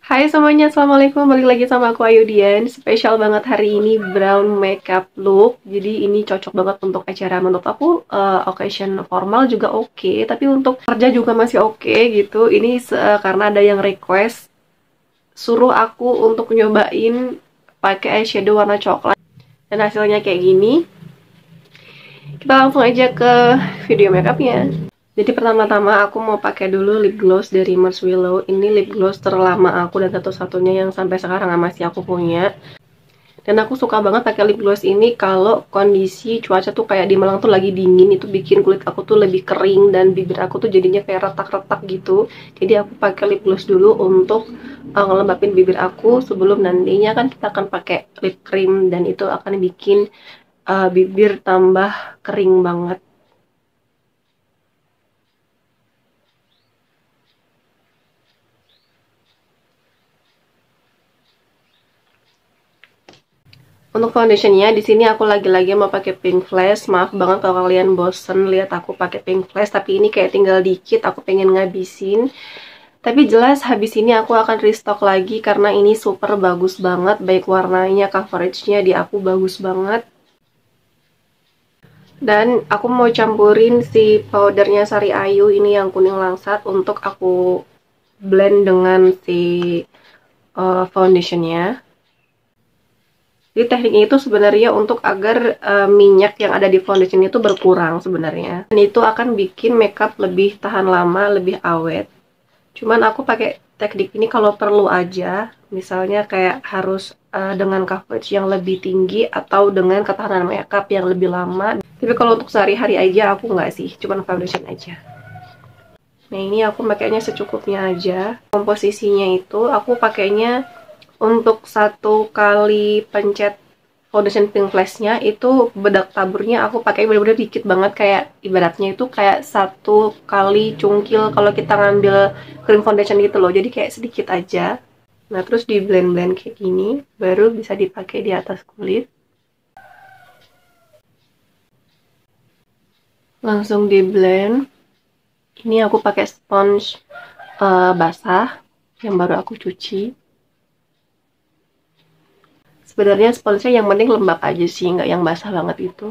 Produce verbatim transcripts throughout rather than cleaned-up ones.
Hai semuanya, assalamualaikum. Balik lagi sama aku Ayudian. Spesial banget hari ini brown makeup look. Jadi ini cocok banget untuk acara, menurut aku uh, occasion formal juga oke, tapi untuk kerja juga masih oke gitu. Ini uh, karena ada yang request suruh aku untuk nyobain pakai eyeshadow warna coklat, dan hasilnya kayak gini. Kita langsung aja ke video makeupnya. Jadi pertama-tama aku mau pakai dulu lip gloss dari Marshmallow. Ini lip gloss terlama aku dan satu-satunya yang sampai sekarang masih aku punya. Dan aku suka banget pakai lip gloss ini kalau kondisi cuaca tuh kayak di Malang tuh lagi dingin. Itu bikin kulit aku tuh lebih kering dan bibir aku tuh jadinya kayak retak-retak gitu. Jadi aku pakai lip gloss dulu untuk uh, ngelembapin bibir aku sebelum nantinya kan kita akan pakai lip cream, dan itu akan bikin uh, bibir tambah kering banget. Untuk foundationnya, di sini aku lagi-lagi mau pakai Pink Flash. Maaf banget kalau kalian bosen lihat aku pakai Pink Flash, tapi ini kayak tinggal dikit, aku pengen ngabisin. Tapi jelas habis ini aku akan restock lagi karena ini super bagus banget, baik warnanya, coveragenya di aku bagus banget. Dan aku mau campurin si powdernya Sari Ayu ini yang kuning langsat untuk aku blend dengan si uh, foundationnya. Jadi tekniknya itu sebenarnya untuk agar uh, minyak yang ada di foundation itu berkurang sebenarnya. Dan itu akan bikin makeup lebih tahan lama, lebih awet. Cuman aku pakai teknik ini kalau perlu aja. Misalnya kayak harus uh, dengan coverage yang lebih tinggi atau dengan ketahanan makeup yang lebih lama. Tapi kalau untuk sehari-hari aja aku nggak sih, cuman foundation aja. Nah ini aku pakainya secukupnya aja. Komposisinya itu aku pakainya untuk satu kali pencet foundation Pink Flashnya itu bedak taburnya aku pakai bener-bener dikit banget, kayak ibaratnya itu kayak satu kali cungkil kalau kita ngambil cream foundation gitu loh, jadi kayak sedikit aja. Nah terus di blend-blend kayak gini baru bisa dipakai di atas kulit. Langsung di blend. Ini aku pakai sponge uh, basah yang baru aku cuci. Sebenarnya sponsnya yang penting lembab aja sih, nggak yang basah banget itu.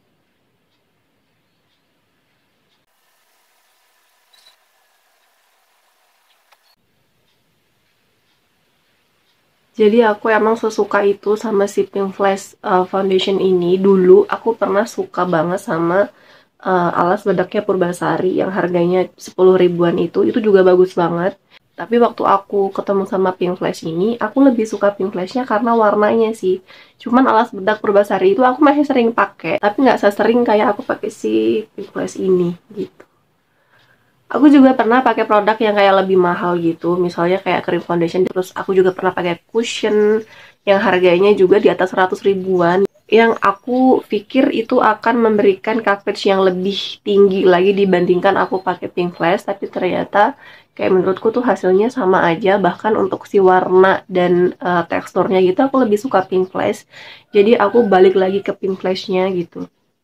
Jadi aku emang sesuka itu sama si Pink Flash uh, Foundation ini. Dulu aku pernah suka banget sama uh, alas bedaknya Purbasari yang harganya sepuluh ribuan itu. Itu juga bagus banget. Tapi waktu aku ketemu sama Pink Flash ini, aku lebih suka Pink Flashnya karena warnanya sih. Cuman alas bedak Purbasari itu aku masih sering pakai, tapi nggak sesering kayak aku pakai si Pink Flash ini gitu. Aku juga pernah pakai produk yang kayak lebih mahal gitu, misalnya kayak cream foundation. Terus aku juga pernah pakai cushion yang harganya juga di atas seratus ribuan, yang aku pikir itu akan memberikan coverage yang lebih tinggi lagi dibandingkan aku pakai Pink Flash. Tapi ternyata kayak menurutku tuh hasilnya sama aja, bahkan untuk si warna dan uh, teksturnya gitu aku lebih suka Pink Flash. Jadi aku balik lagi ke Pink Flashnya gitu.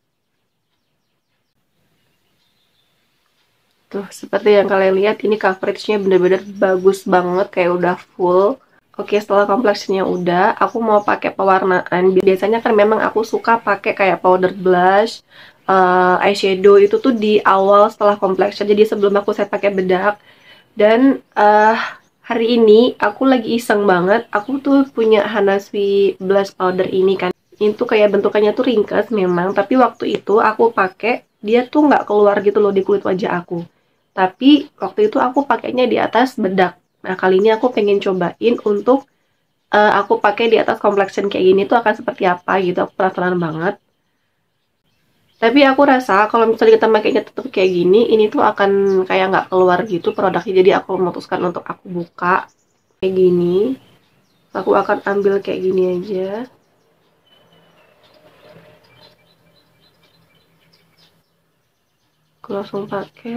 Tuh, seperti yang kalian lihat, ini coveragenya bener-bener bagus banget, kayak udah full. Oke, setelah kompleksinya udah, aku mau pakai pewarnaan. Biasanya kan memang aku suka pakai kayak powder blush, uh, eyeshadow itu tuh di awal setelah complexion. Jadi sebelum aku set pakai bedak. Dan uh, hari ini aku lagi iseng banget. Aku tuh punya Hanaswi blush powder ini kan. Ini tuh kayak bentukannya tuh ringkas memang, tapi waktu itu aku pakai dia tuh nggak keluar gitu loh di kulit wajah aku. Tapi waktu itu aku pakainya di atas bedak. Nah kali ini aku pengen cobain untuk uh, aku pakai di atas complexion kayak gini tuh akan seperti apa gitu. Aku penasaran banget. Tapi aku rasa kalau misalnya kita pakainya tetap kayak gini, ini tuh akan kayak nggak keluar gitu produknya. Jadi aku memutuskan untuk aku buka kayak gini. Aku akan ambil kayak gini aja. Aku langsung pakai.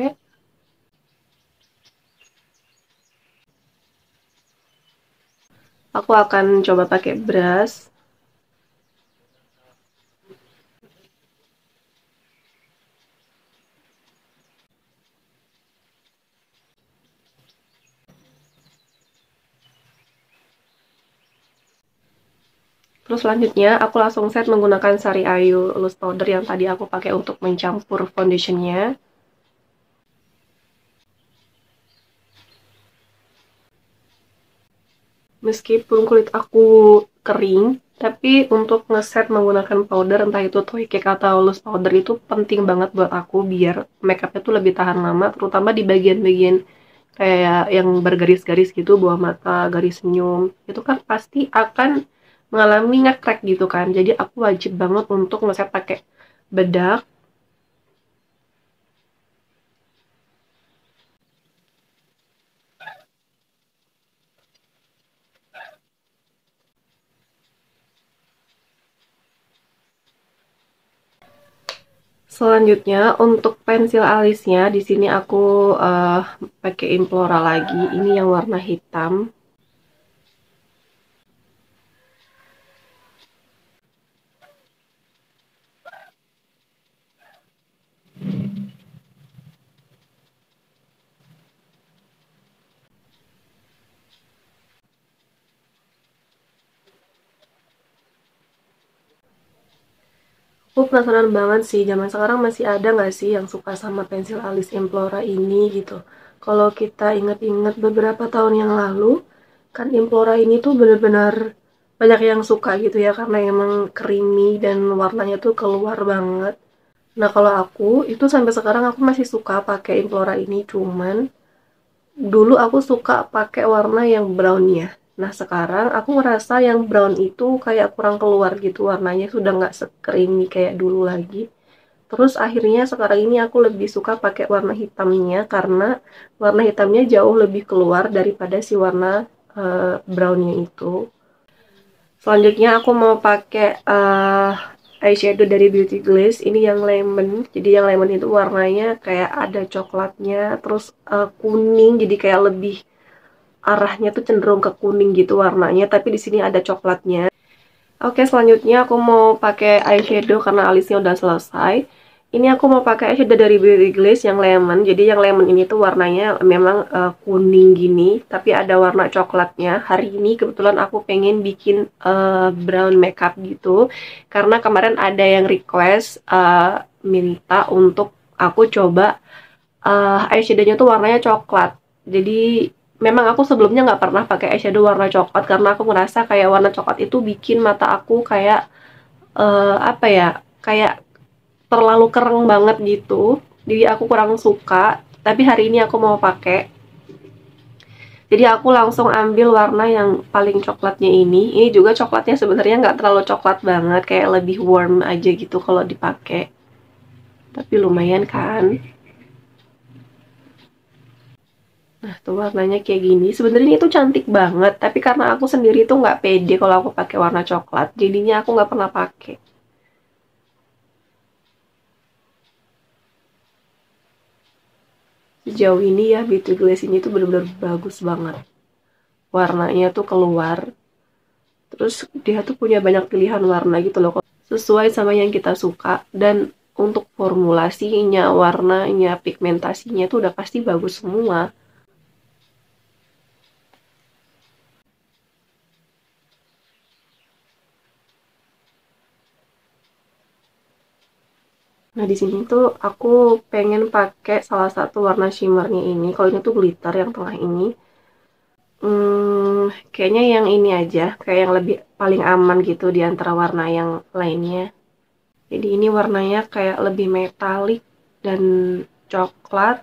Aku akan coba pakai brush. Terus selanjutnya aku langsung set menggunakan Sari Ayu loose powder yang tadi aku pakai untuk mencampur foundationnya. Meskipun kulit aku kering, tapi untuk ngeset menggunakan powder, entah itu toy cake atau loose powder, itu penting banget buat aku biar makeupnya tuh lebih tahan lama, terutama di bagian-bagian kayak yang bergaris-garis gitu, bawah mata, garis senyum, itu kan pasti akan mengalami nge-crack gitu kan. Jadi aku wajib banget untuk ngeset pakai bedak. Selanjutnya untuk pensil alisnya di sini aku uh, pakai Implora lagi. Ini yang warna hitam. Aku penasaran banget sih, zaman sekarang masih ada nggak sih yang suka sama pensil alis Implora ini gitu. Kalau kita inget-inget beberapa tahun yang lalu, kan Implora ini tuh bener-bener banyak yang suka gitu ya, karena emang creamy dan warnanya tuh keluar banget. Nah kalau aku, itu sampai sekarang aku masih suka pakai Implora ini, cuman dulu aku suka pakai warna yang brown ya. Nah sekarang aku ngerasa yang brown itu kayak kurang keluar gitu, warnanya sudah nggak se-creamy kayak dulu lagi. Terus akhirnya sekarang ini aku lebih suka pakai warna hitamnya karena warna hitamnya jauh lebih keluar daripada si warna uh, brownnya itu. Selanjutnya aku mau pakai uh, eyeshadow dari Beauty Glaze. Ini yang lemon. Jadi yang lemon itu warnanya kayak ada coklatnya, terus uh, kuning. Jadi kayak lebih arahnya tuh cenderung ke kuning gitu warnanya. Tapi di sini ada coklatnya. Oke, selanjutnya aku mau pakai eyeshadow karena alisnya udah selesai. Ini aku mau pakai eyeshadow dari Beauty Glaze yang lemon. Jadi yang lemon ini tuh warnanya memang uh, kuning gini, tapi ada warna coklatnya. Hari ini kebetulan aku pengen bikin uh, brown makeup gitu, karena kemarin ada yang request uh, minta untuk aku coba uh, eyeshadownya tuh warnanya coklat. Jadi memang aku sebelumnya nggak pernah pakai eyeshadow warna coklat karena aku ngerasa kayak warna coklat itu bikin mata aku kayak uh, apa ya, kayak terlalu kereng banget gitu. Jadi aku kurang suka. Tapi hari ini aku mau pakai. Jadi aku langsung ambil warna yang paling coklatnya ini. Ini juga coklatnya sebenarnya nggak terlalu coklat banget, kayak lebih warm aja gitu kalau dipakai. Tapi lumayan kan. Nah, tuh warnanya kayak gini. Sebenarnya itu cantik banget, tapi karena aku sendiri tuh nggak pede kalau aku pakai warna coklat. Jadinya aku nggak pernah pakai. Sejauh ini ya, Beauty Glaze ini tuh bener-bener bagus banget. Warnanya tuh keluar. Terus dia tuh punya banyak pilihan warna gitu loh. Sesuai sama yang kita suka. Dan untuk formulasinya, warnanya, pigmentasinya tuh udah pasti bagus semua. Nah, di sini tuh aku pengen pakai salah satu warna shimmernya ini. Kalau ini tuh glitter yang tengah ini. Hmm, kayaknya yang ini aja, kayak yang lebih paling aman gitu di antara warna yang lainnya. Jadi ini warnanya kayak lebih metalik dan coklat.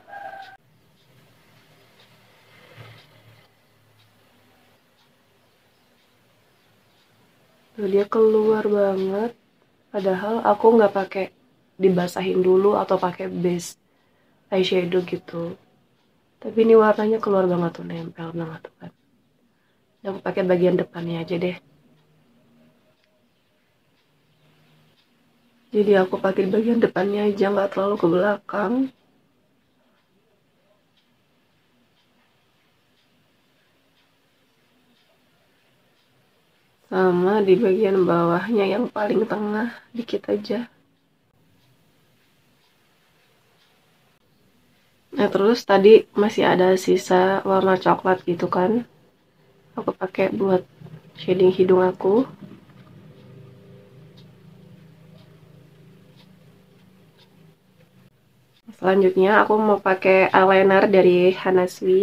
Tuh, dia keluar banget. Padahal aku nggak pakai dibasahin dulu atau pakai base eyeshadow gitu. Tapi ini warnanya keluar banget tuh, nempel banget tuh kan. Aku pakai bagian depannya aja deh. Jadi aku pakai bagian depannya aja, nggak terlalu ke belakang. Sama di bagian bawahnya yang paling tengah, dikit aja. Nah, terus tadi masih ada sisa warna coklat gitu kan. Aku pakai buat shading hidung aku. Selanjutnya aku mau pakai eyeliner dari Hanaswi.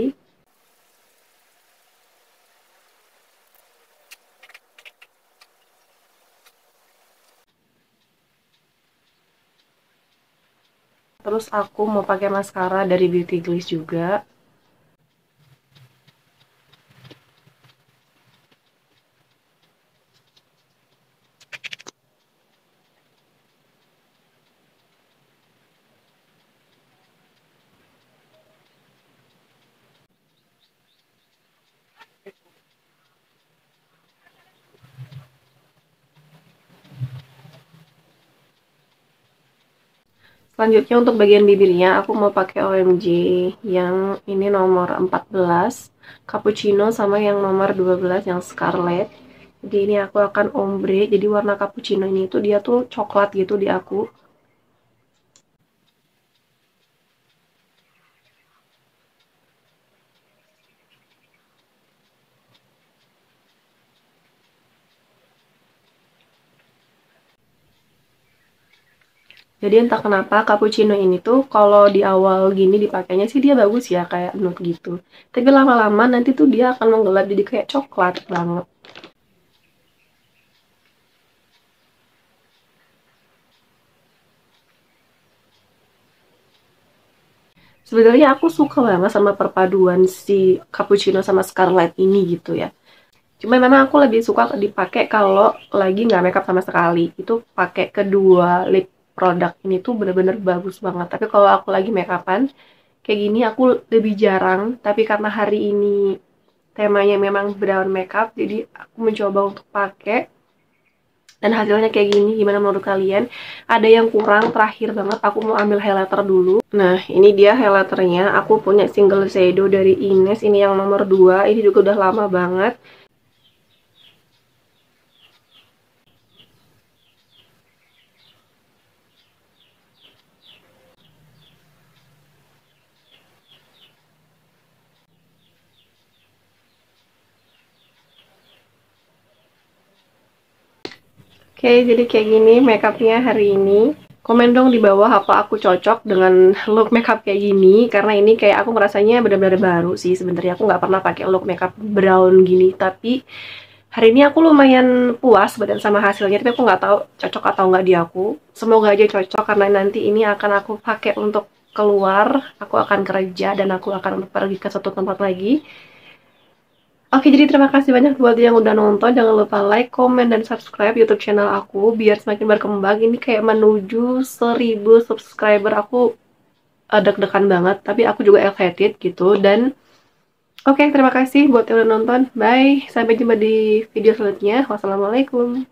Terus aku mau pakai maskara dari Beauty Gliss juga. Selanjutnya untuk bagian bibirnya aku mau pakai O M G yang ini nomor empat belas, cappuccino, sama yang nomor dua belas yang scarlet. Jadi ini aku akan ombre, jadi warna cappuccino ini tuh dia tuh coklat gitu di aku. Jadi entah kenapa cappuccino ini tuh kalau di awal gini dipakainya sih dia bagus ya, kayak nude gitu. Tapi lama-lama nanti tuh dia akan menggelap jadi kayak coklat banget. Sebenarnya aku suka banget sama perpaduan si cappuccino sama scarlet ini gitu ya. Cuma memang aku lebih suka dipakai kalau lagi nggak makeup sama sekali. Itu pakai kedua lip produk ini tuh bener-bener bagus banget. Tapi kalau aku lagi makeupan kayak gini aku lebih jarang. Tapi karena hari ini temanya memang brown makeup, jadi aku mencoba untuk pakai. Dan hasilnya kayak gini, gimana menurut kalian? Ada yang kurang, terakhir banget aku mau ambil highlighter dulu. Nah, ini dia highlighternya. Aku punya single shadow dari Ines, ini yang nomor dua. Ini juga udah lama banget. Oke, jadi kayak gini makeupnya hari ini. Komen dong di bawah apa aku cocok dengan look makeup kayak gini, karena ini kayak aku ngerasanya benar-benar baru sih. Sebenarnya aku nggak pernah pakai look makeup brown gini, tapi hari ini aku lumayan puas badan sama hasilnya, tapi aku nggak tahu cocok atau nggak di aku. Semoga aja cocok, karena nanti ini akan aku pakai untuk keluar, aku akan kerja, dan aku akan pergi ke satu tempat lagi. Oke, jadi terima kasih banyak buat yang udah nonton. Jangan lupa like, comment, dan subscribe YouTube channel aku biar semakin berkembang. Ini kayak menuju seribu subscriber. Aku uh, deg-degan banget, tapi aku juga excited gitu. Dan oke, terima kasih buat yang udah nonton. Bye, sampai jumpa di video selanjutnya. Wassalamualaikum.